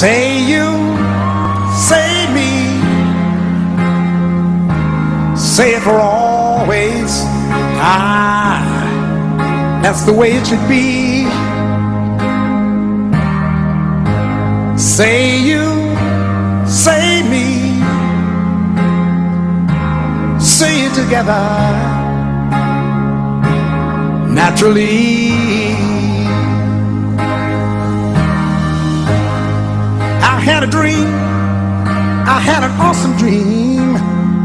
Say you, say me, say it for always. That's the way it should be. Say you, say me, say it together naturally. I had a dream, I had an awesome dream.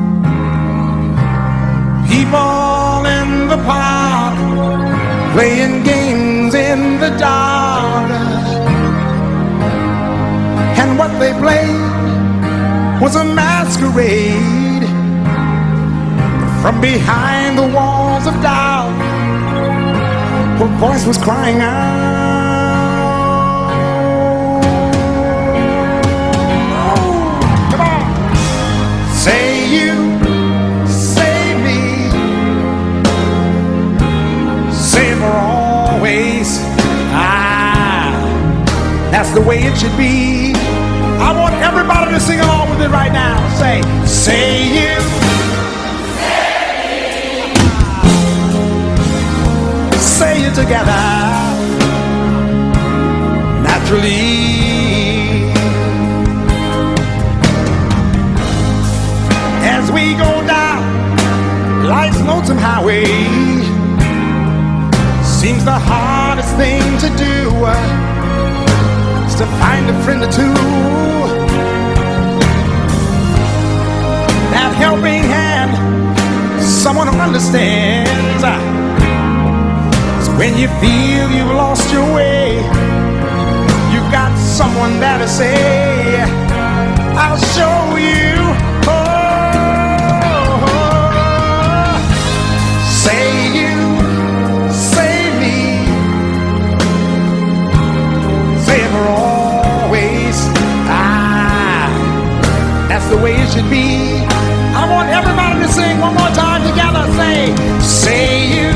People in the park playing games in the dark, and what they played was a masquerade. From behind the walls of doubt, her voice was crying out. Come on! Say you, say me, say for always. That's the way it should be. I want everybody to sing along with it right now. Say you, say it together naturally. As we go down life's lonesome highway, seems the hardest thing to do is to find a friend or two. That helping hand, someone who understands. When you feel you've lost your way, you got someone there to say, I'll show you. Oh, say you, say me, say it for always. That's the way it should be. I want everybody to sing one more time together. Say you,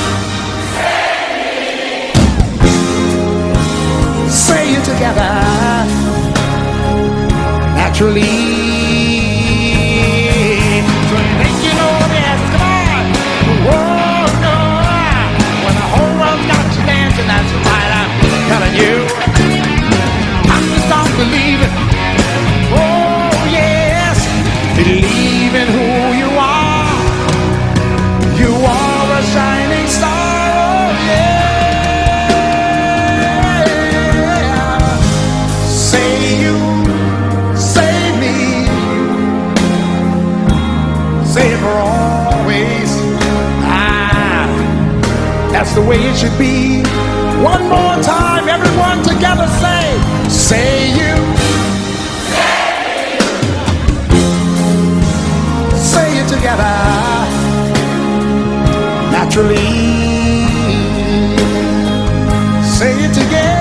say it together naturally. So think you know this, come on. Whoa, no. When the whole world's got you dancing, that's right, I'm telling you. I'm to start believing. Oh yes, believe in who you are. You are a shining star. Oh yeah. Say it for always. That's the way it should be. One more time, everyone together say you. Say it together naturally. Say it together.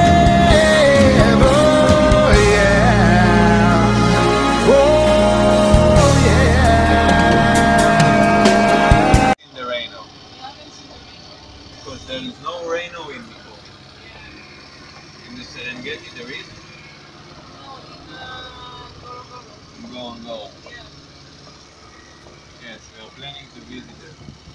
Because there is no Reno in before. In the Serengeti there is? In Ngorongoro. Yes, we are planning to visit there.